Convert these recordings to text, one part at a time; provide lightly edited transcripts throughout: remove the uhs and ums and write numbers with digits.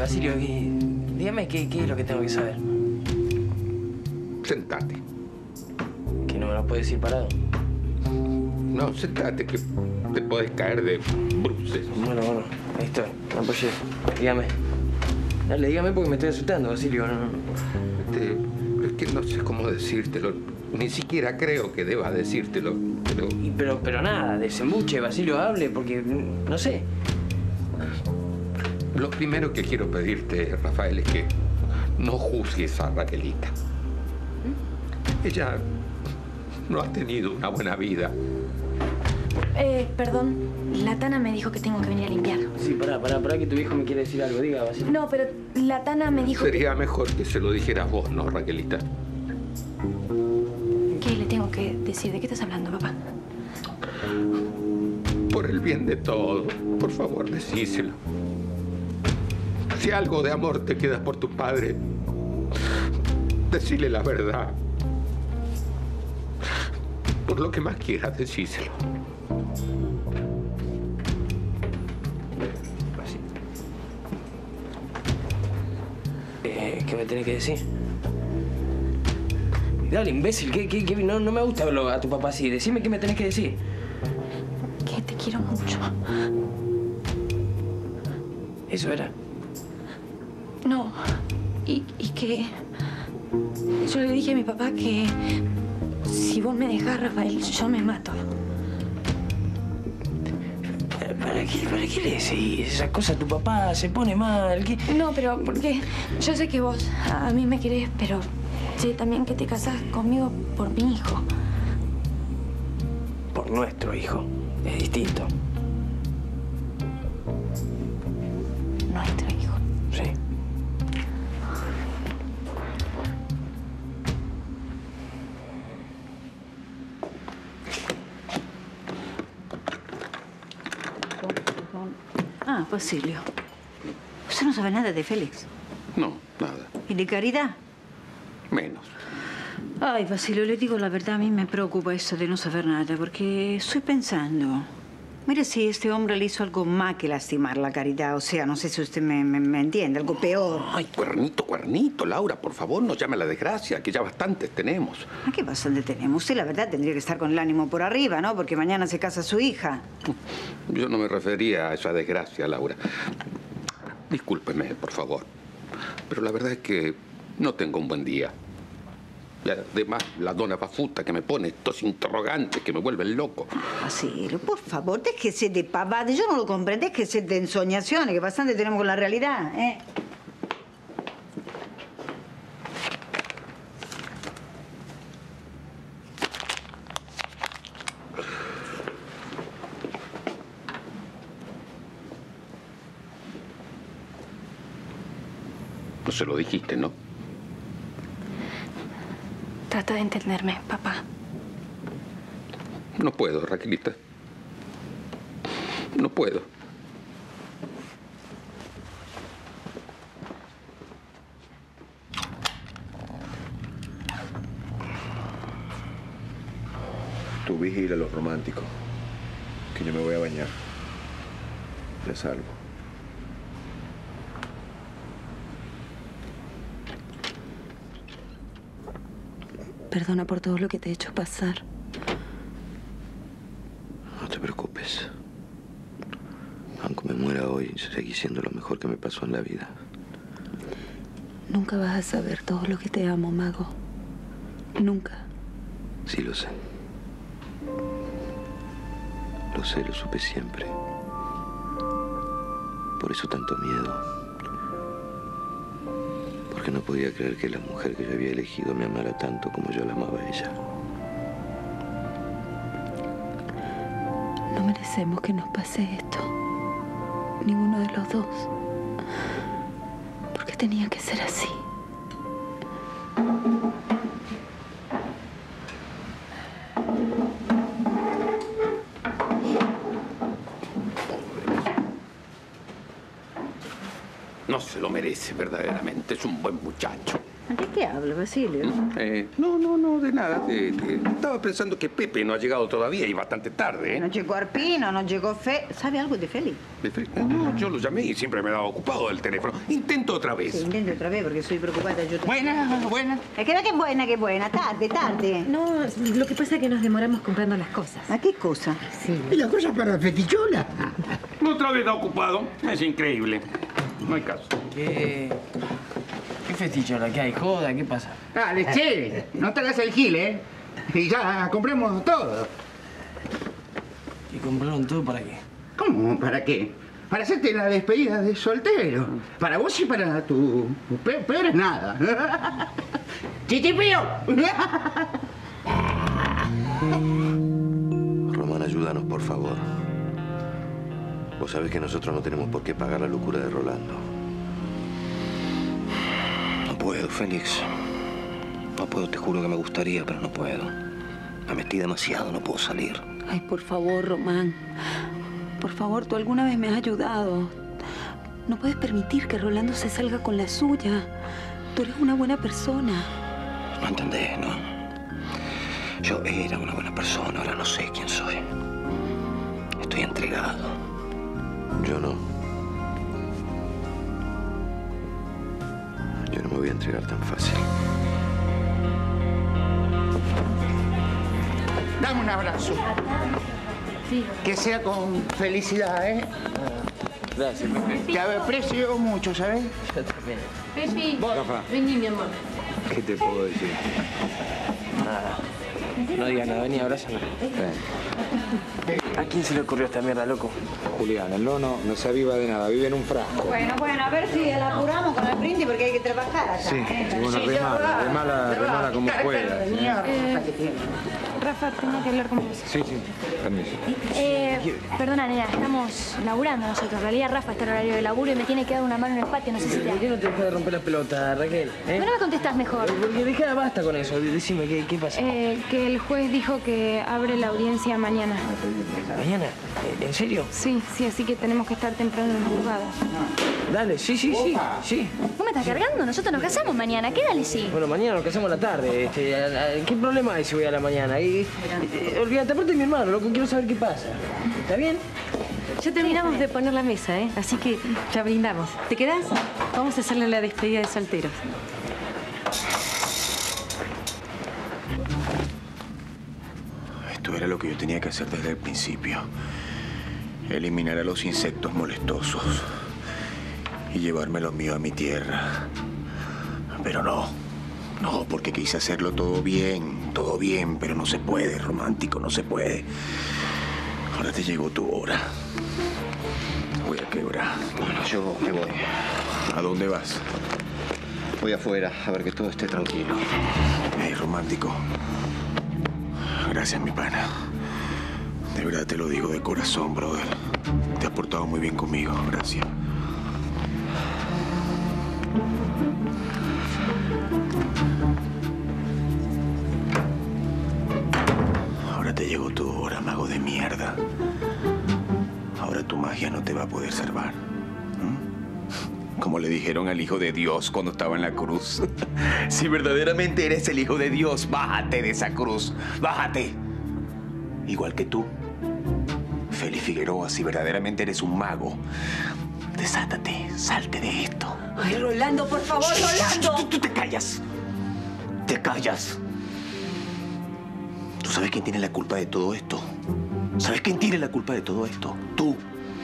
Basilio, dígame qué es lo que tengo que saber. Sentate. ¿Que no me lo puedes decir parado? No, sentate, que te podés caer de bruces. Bueno, ahí estoy, me apoyé. Dígame. Dale, dígame porque me estoy asustando, Basilio. Es que no sé cómo decírtelo. Ni siquiera creo que deba decírtelo, pero... Pero nada, desembuche, Basilio, hable, porque no sé. Lo primero que quiero pedirte, Rafael, es que no juzgues a Raquelita. Ella no ha tenido una buena vida. Perdón, la Tana me dijo que tengo que venir a limpiar. Sí, pará, que tu viejo me quiere decir algo. Diga, Basilio. No, pero la Tana me dijo... Sería mejor que se lo dijeras vos, ¿no, Raquelita? ¿Qué le tengo que decir? ¿De qué estás hablando, papá? Por el bien de todos, por favor, decíselo. Si algo de amor te queda por tu padre, decile la verdad. Por lo que más quieras, decíselo. ¿Qué me tenés que decir? Dale, imbécil, no me gusta verlo a tu papá así. Decime qué me tenés que decir. Que te quiero mucho. ¿Eso era? No. Y que... Yo le dije a mi papá que... Si vos me dejás, Rafael, yo me mato. ¿Para qué le decís esas cosas? Tu papá se pone mal. ¿Qué? No, pero porque yo sé que vos a mí me querés, pero sé también que te casás conmigo por mi hijo. Por nuestro hijo. Es distinto. Nuestro hijo. Sí. Ah, Basilio. ¿Usted no sabe nada de Félix? No, nada. ¿Y de Caridad? Menos. Ay, Basilio, le digo la verdad, a mí me preocupa eso de no saber nada, porque estoy pensando... Mire, si este hombre le hizo algo más que lastimar la Caridad, o sea, no sé si usted me entiende, algo peor. Ay, cuernito, Laura, por favor, no llame a la desgracia, que ya bastantes tenemos. ¿A qué bastante tenemos? Usted, la verdad, tendría que estar con el ánimo por arriba, ¿no? Porque mañana se casa su hija. Yo no me refería a esa desgracia, Laura. Discúlpeme, por favor. Pero la verdad es que no tengo un buen día. Y además, la dona Bafuta que me pone estos interrogantes que me vuelven loco. Basilio, por favor, déjese de pavadas. Yo no lo comprendo, déjese de ensoñaciones, que bastante tenemos con la realidad, ¿eh? No se lo dijiste, ¿no? Trata de entenderme, papá. No puedo, Raquelita. No puedo. Tú vigila los románticos, que yo me voy a bañar. Ya salgo. Perdona por todo lo que te he hecho pasar. No te preocupes. Aunque me muera hoy, seguí siendo lo mejor que me pasó en la vida. Nunca vas a saber todo lo que te amo, Mago. Nunca. Sí, lo sé. Lo sé, lo supe siempre. Por eso tanto miedo. Porque no podía creer que la mujer que yo había elegido me amara tanto como yo la amaba a ella. No merecemos que nos pase esto. Ninguno de los dos. ¿Por qué tenía que ser así? No se lo merece verdaderamente. Es un buen muchacho. ¿De qué habla, Basilio? No, de nada. Estaba pensando que Pepe no ha llegado todavía y bastante tarde, ¿eh? No llegó Arpino, no llegó ¿Sabe algo de Félix? No, yo lo llamé y siempre me daba ocupado el teléfono. Intento otra vez. Sí, intento otra vez porque estoy preocupada. Yo Buena. Qué buena. Tarde. No, lo que pasa es que nos demoramos comprando las cosas. ¿A qué cosa? Sí. ¿Y la cosa para Fetichola? Otra vez está ocupado. Es increíble. No hay caso. ¿Qué fetichola que hay? Joda, ¿qué pasa? Dale, che, no te hagas el gil, ¿eh? Y ya compremos todo. ¿Y compraron todo para qué? ¿Cómo? ¿Para qué? Para hacerte la despedida de soltero. Para vos y para tu... Peor es nada. ¡Chichipío! Román, ayúdanos, por favor. Vos sabés que nosotros no tenemos por qué pagar la locura de Rolando. No puedo, Félix. No puedo, te juro que me gustaría, pero no puedo. Me metí demasiado, no puedo salir. Ay, por favor, Román. Por favor, tú alguna vez me has ayudado. No puedes permitir que Rolando se salga con la suya. Tú eres una buena persona. No entendés, ¿no? Yo era una buena persona, ahora no sé quién soy. Estoy entregado. Yo no. Yo no me voy a entregar tan fácil. Dame un abrazo. Sí. Que sea con felicidad, ¿eh? Gracias, Pepe. Te aprecio mucho, ¿sabes? Yo también. Pepi, vení, mi amor. ¿Qué te puedo decir? Nada. No digas nada, vení, abrázame. ¿A quién se le ocurrió esta mierda, loco? Julián, el nono no se aviva de nada, vive en un frasco. Bueno, a ver si la apuramos con el brindis porque hay que trabajar acá. Sí, bueno, remala como pueda. Rafa, tengo que hablar con vos. Sí, permiso. Perdona, nena, estamos laburando nosotros. En realidad Rafa está en horario de laburo y me tiene que dar una mano en el patio, no sé si te ¿Por qué no te dejas de romper las pelotas, Raquel? ¿Por qué no me contestás mejor? Porque dejá, basta con eso. Decime, ¿qué pasa? Que el juez dijo que abre la audiencia mañana. ¿Mañana? ¿En serio? Sí, así que tenemos que estar temprano en el juzgado. Dale, sí. ¿Vos me estás cargando? Nosotros nos casamos mañana. ¿Qué dale sí? Bueno, mañana nos casamos a la tarde. ¿Qué problema hay si voy a la mañana? Olvídate, aparte de mi hermano, loco, quiero saber qué pasa. ¿Está bien? Ya terminamos de poner la mesa, ¿eh? Así que ya brindamos. ¿Te quedás? Vamos a hacerle la despedida de solteros. Esto era lo que yo tenía que hacer desde el principio. Eliminar a los insectos molestosos y llevarme lo mío a mi tierra. Pero no, porque quise hacerlo todo bien, pero no se puede, romántico, no se puede. Ahora te llegó tu hora. Voy a quebrar. Bueno, yo me voy. ¿A dónde vas? Voy afuera, a ver que todo esté tranquilo. Hey, romántico. Gracias, mi pana. De verdad te lo digo de corazón, brother. Te has portado muy bien conmigo. Gracias. Ahora te llegó tu hora, mago de mierda. Ahora tu magia no te va a poder salvar. Como le dijeron al Hijo de Dios cuando estaba en la cruz. Si verdaderamente eres el Hijo de Dios, bájate de esa cruz. ¡Bájate! Igual que tú, Félix Figueroa, si verdaderamente eres un mago, desátate, salte de esto. Ay, Rolando, por favor, Rolando. Tú te callas. Te callas. ¿Tú sabes quién tiene la culpa de todo esto? ¿Sabes quién tiene la culpa de todo esto? Tú.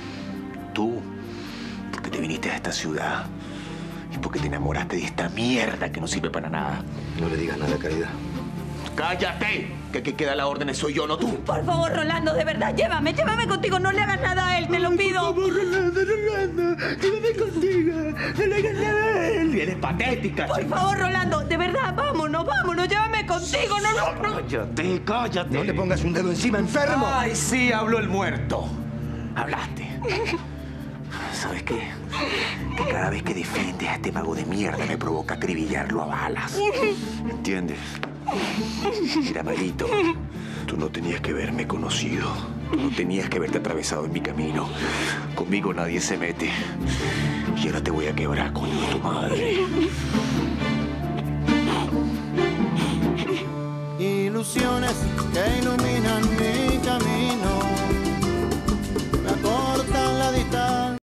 Porque te viniste a esta ciudad y porque te enamoraste de esta mierda que no sirve para nada. No le digas nada, Caridad. ¡Cállate! Que el que queda la orden soy yo, no tú. Por favor, Rolando, de verdad, llévame contigo. No le hagas nada a él, te lo pido. Por favor, Rolando, llévame contigo. No le hagas nada a él. Eres patética, Por favor, Rolando, de verdad, vámonos, llévame contigo. No. Cállate. No le pongas un dedo encima, enfermo. Ay, sí, habló el muerto. Hablaste. ¿Sabes qué? Que cada vez que defiendes a este mago de mierda me provoca acribillarlo a balas. ¿Entiendes? Mira, Marito, tú no tenías que haberme conocido. Tú no tenías que haberte atravesado en mi camino. Conmigo nadie se mete. Y ahora te voy a quebrar, coño de tu madre. ilusiones que